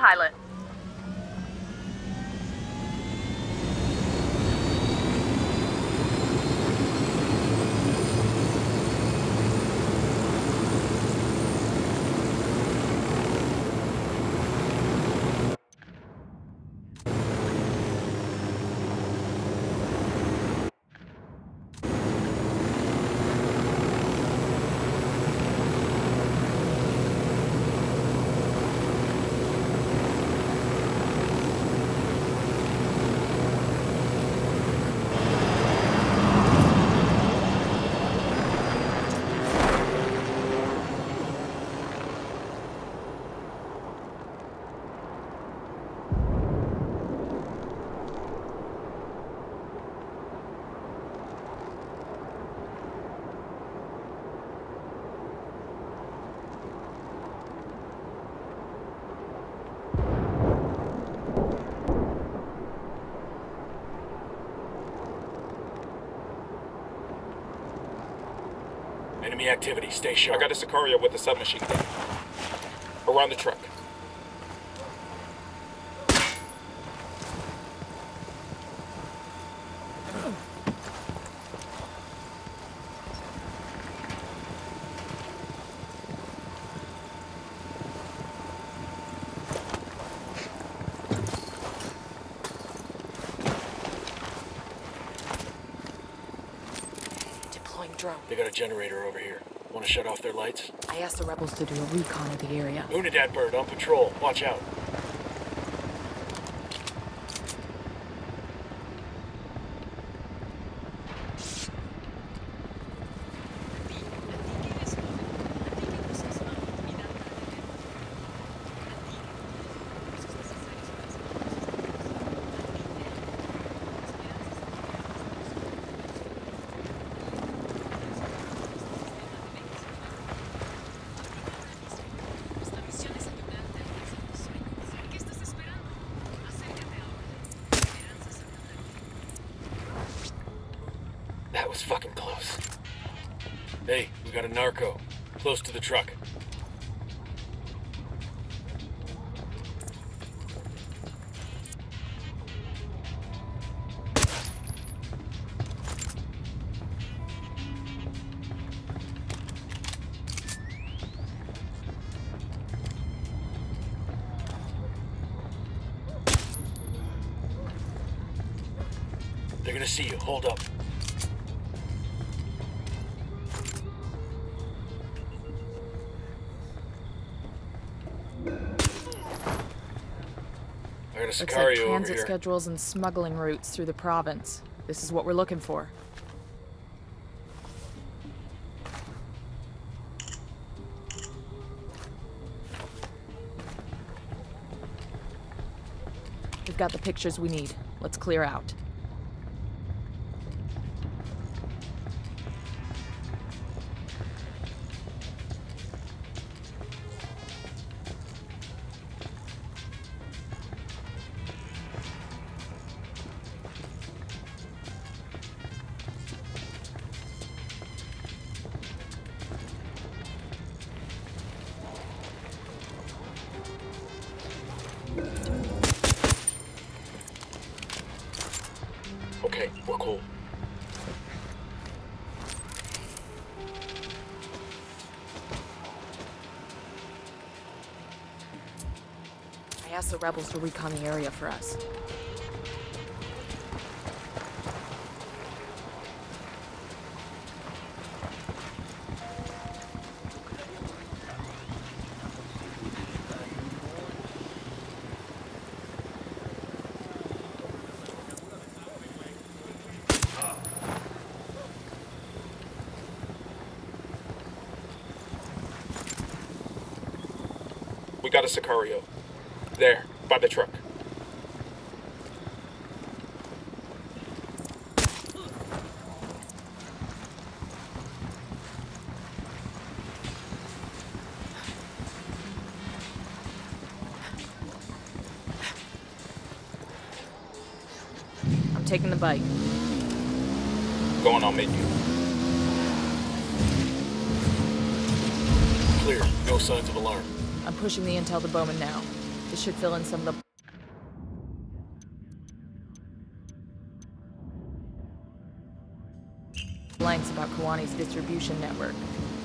pilot. Enemy activity, stay sharp. I got a Sicario with a submachine gun. Around the truck. Drone. They got a generator over here. Want to shut off their lights? I asked the rebels to do a recon of the area. Unidad bird on patrol. Watch out. That was fucking close. Hey, we got a narco. Close to the truck. They're gonna see you. Hold up. Looks like transit schedules and smuggling routes through the province. This is what we're looking for. We've got the pictures we need. Let's clear out. Okay, we're cool. I asked the rebels to recon the area for us. We got a Sicario. There, by the truck. I'm taking the bite. Going on menu. Clear. No signs of alarm. I'm pushing the intel to Bowman now. This should fill in some of the blanks about Kawani's distribution network.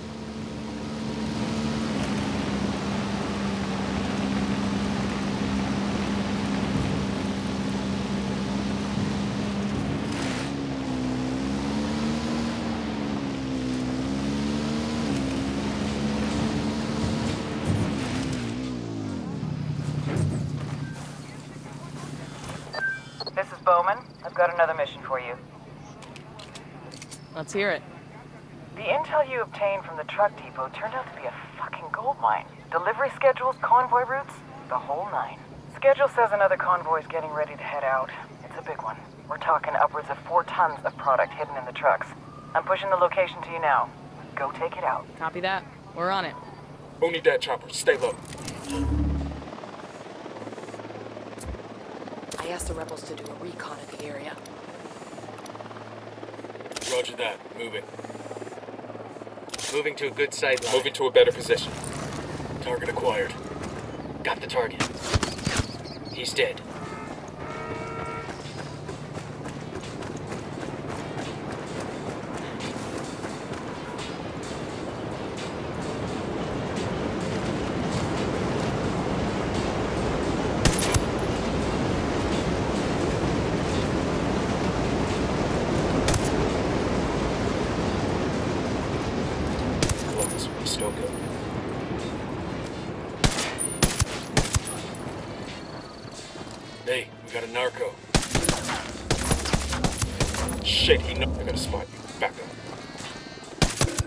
This is Bowman. I've got another mission for you. Let's hear it. The intel you obtained from the truck depot turned out to be a fucking gold mine. Delivery schedules, convoy routes, the whole nine. Schedule says another convoy's getting ready to head out. It's a big one. We're talking upwards of 4 tons of product hidden in the trucks. I'm pushing the location to you now. Go take it out. Copy that. We're on it. Won't need that chopper. Stay low. I asked the rebels to do a recon of the area. Roger that. Moving. Moving to a good sight line. Moving to a better position. Target acquired. Got the target. He's dead. Still good. Hey, we got a narco. Shit, I got a spot you. Back up.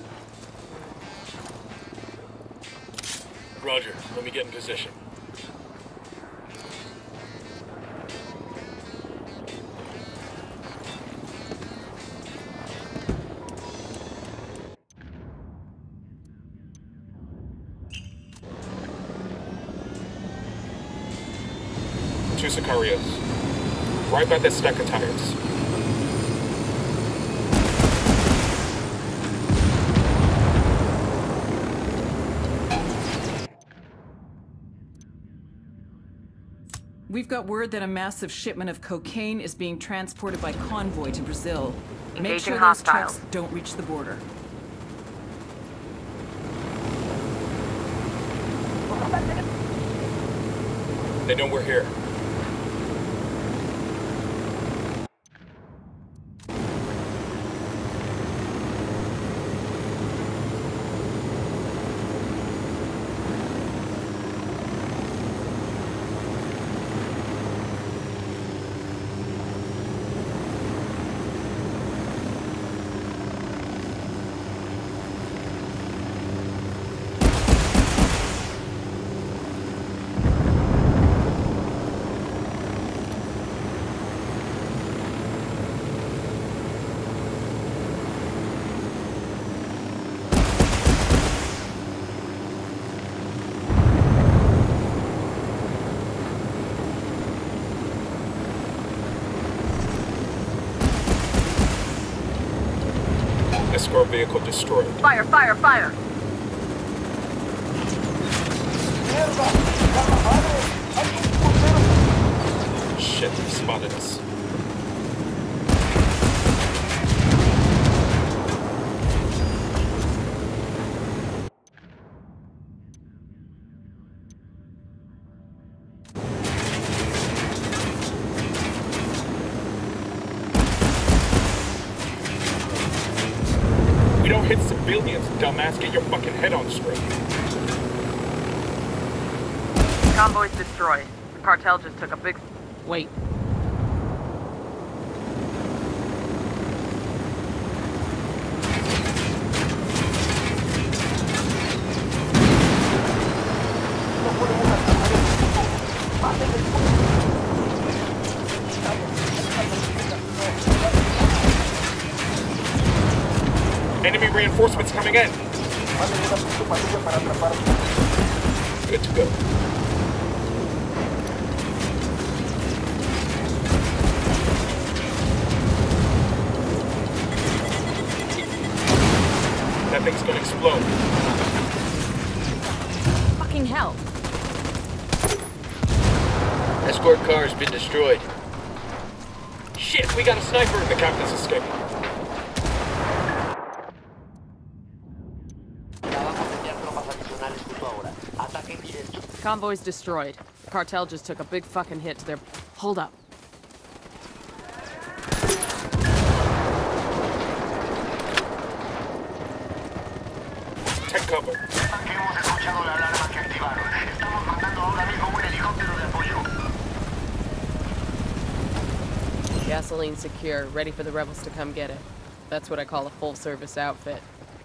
Roger, let me get in position. Two Sicarios. Right by that stack of tires. We've got word that a massive shipment of cocaine is being transported by convoy to Brazil. Make sure those trucks don't reach the border. They know we're here. Escort vehicle destroyed. Fire, fire, fire! Shit, they spotted us. We don't hit civilians, dumbass. Get your fucking head on straight. Convoy's destroyed. The cartel just took a big... Wait. Enemy reinforcements coming in. Good to go. That thing's gonna explode. Fucking hell. escort car has been destroyed. Shit, we got a sniper! The captain's escaping. Convoy's destroyed. The cartel just took a big fucking hit to their... Hold up. Take cover. Gasoline secure, ready for the rebels to come get it. That's what I call a full-service outfit.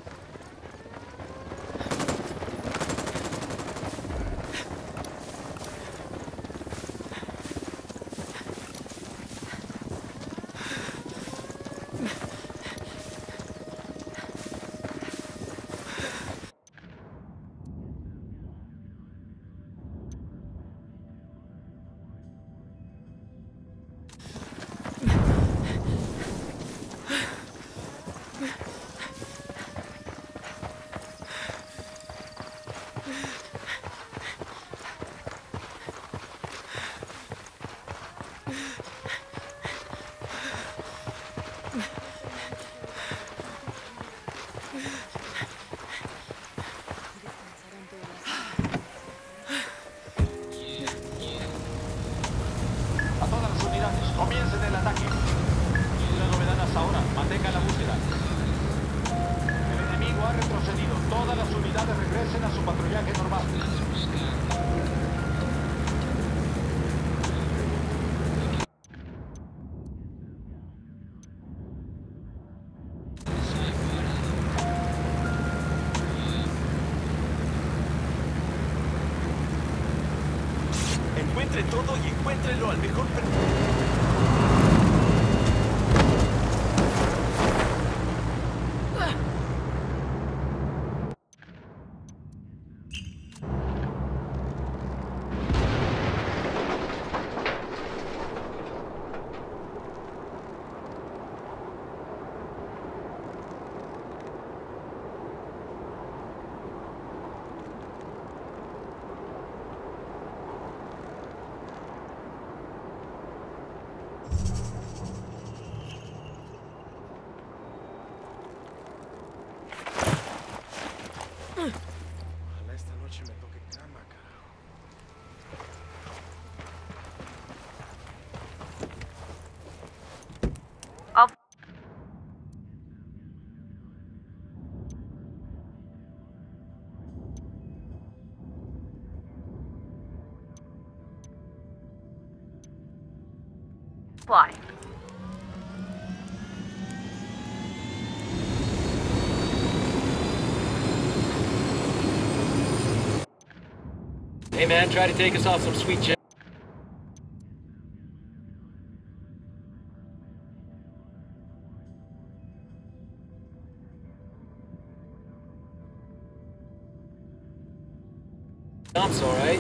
Comiencen el ataque. Una novedad hasta ahora. Mantenga la búsqueda. El enemigo ha retrocedido. Todas las unidades regresen a su patrullaje normal. Encuentre todo y encuéntrelo al mejor precio. Ojalá esta noche me toque cama, carajo. Fly. Hey man, try to take us off some sweet jet. That's alright.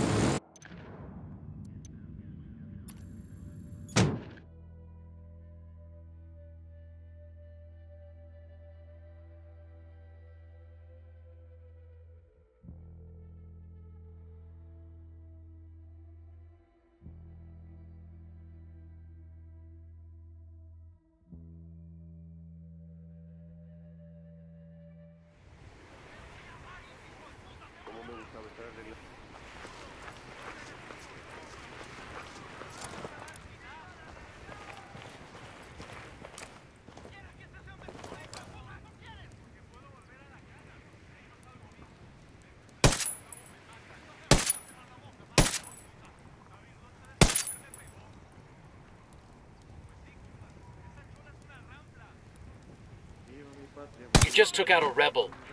You just took out a rebel.